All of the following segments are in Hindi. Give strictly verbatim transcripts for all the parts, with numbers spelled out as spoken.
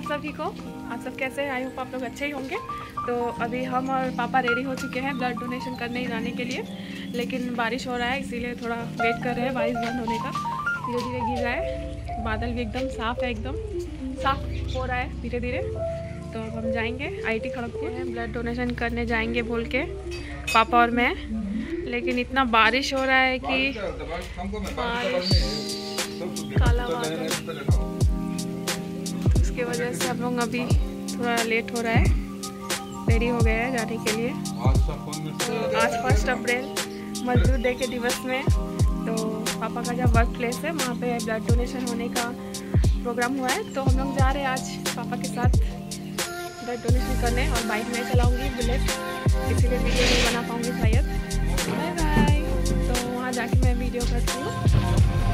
आप सभी को। आप सब कैसे हैं? आई होप आप लोग अच्छे ही होंगे। तो अभी हम और पापा रेडी हो चुके हैं ब्लड डोनेशन करने जाने के लिए, लेकिन बारिश हो रहा है इसीलिए थोड़ा वेट कर रहे हैं बारिश बंद होने का। धीरे धीरे गिर रहा है, बादल भी एकदम साफ़ है, एकदम साफ हो रहा है धीरे धीरे। तो अब हम जाएंगे आई टी खड़गपुर में ब्लड डोनेशन करने जाएंगे बोल के पापा और मैं, लेकिन इतना बारिश हो रहा है कि बारिश काला बादल, उसकी वजह से हम लोग अभी थोड़ा लेट हो रहा है, रेडी हो गए हैं जाने के लिए। तो आज फर्स्ट अप्रैल मजदूर डे के दिवस में तो पापा का जब वर्क प्लेस है वहाँ पे ब्लड डोनेशन होने का प्रोग्राम हुआ है, तो हम लोग जा रहे हैं आज पापा के साथ ब्लड डोनेशन करने। और बाइक में चलाऊंगी बुलेट, इसीलिए वीडियो नहीं बना पाऊंगी शायद। Bye bye. तो वहाँ जाके मैं वीडियो करती हूँ।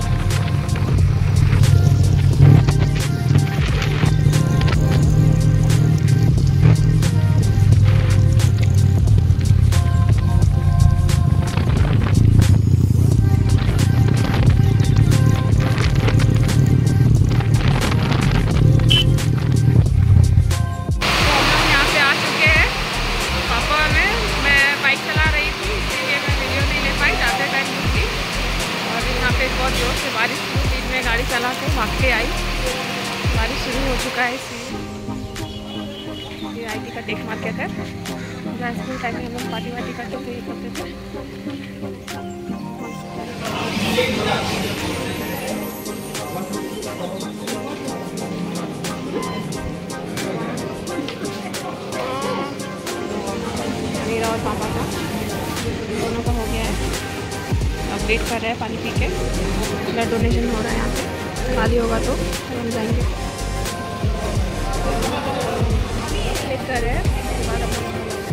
बहुत जोर से बारिश शुरू हुई, मैं गाड़ी चला के भाग के आई, बारिश शुरू हो चुका है इसलिए। ये आई टी का टेक मार्केट है, जहाँ स्कूल टाइम में हम लोग पार्टी वार्टी करते थे ये करते थे। मेरा और पापा का दोनों का हो गया है, अब वेट कर रहे हैं पानी पी के। ब्लड डोनेशन हो रहा है यहाँ पे, खाली होगा तो हम जाएंगे। वेट कर रहे हैं, उसके बाद हम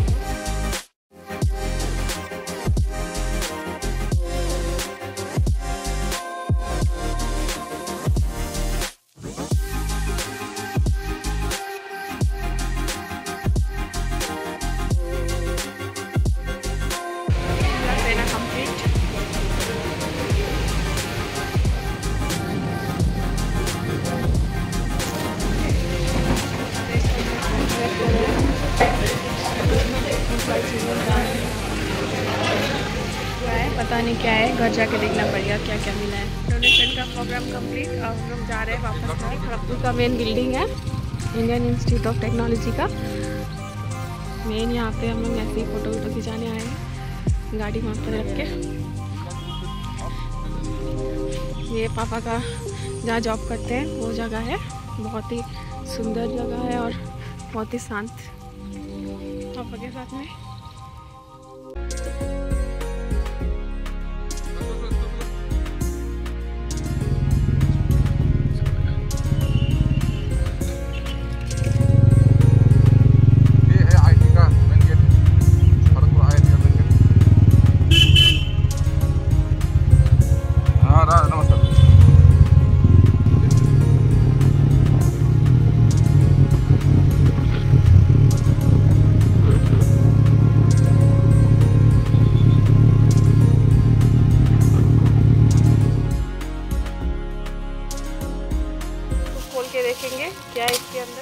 पता नहीं क्या है, घर जाके देखना पड़ेगा क्या क्या मिला है। डोनेशन का प्रोग्राम कंप्लीट, अब हम लोग जा रहे हैं वापस। खड़गपुर का मेन बिल्डिंग है इंडियन इंस्टीट्यूट ऑफ टेक्नोलॉजी का मेन। यहाँ पे हम लोग ऐसे ही फ़ोटो वोटो खिंचाने आए हैं गाड़ी वहाँ पर रख के। ये पापा का जहाँ जॉब करते हैं वो जगह है, बहुत ही सुंदर जगह है और बहुत ही शांत पापा के साथ में। के देखेंगे क्या है इसके अंदर।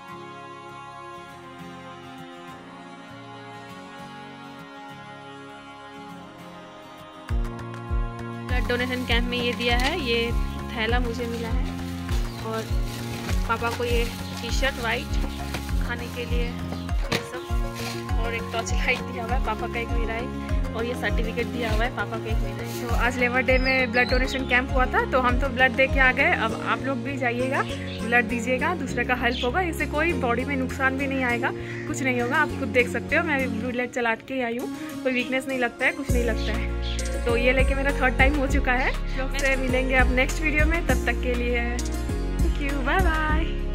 ब्लड डोनेशन कैंप में ये दिया है, ये थैला मुझे मिला है, और पापा को ये टी शर्ट वाइट, खाने के लिए ये सब, और एक टॉर्च लाइट दिया हुआ है, पापा का एक मेरा है, और ये सर्टिफिकेट दिया हुआ है पापा का एक मेरा है। तो आज लेबर डे में ब्लड डोनेशन कैंप हुआ था, तो हम तो ब्लड दे के आ गए। अब आप लोग भी जाइएगा, ब्लड दीजिएगा, दूसरे का हेल्प होगा, इससे कोई बॉडी में नुकसान भी नहीं आएगा, कुछ नहीं होगा। आप खुद देख सकते हो, मैं भी ब्लड चला के आई हूँ, कोई वीकनेस नहीं लगता है, कुछ नहीं लगता है। तो ये लेके मेरा थर्ड टाइम हो चुका है। लोग से मिलेंगे अब नेक्स्ट वीडियो में, तब तक के लिए थैंक यू, बाय बाय।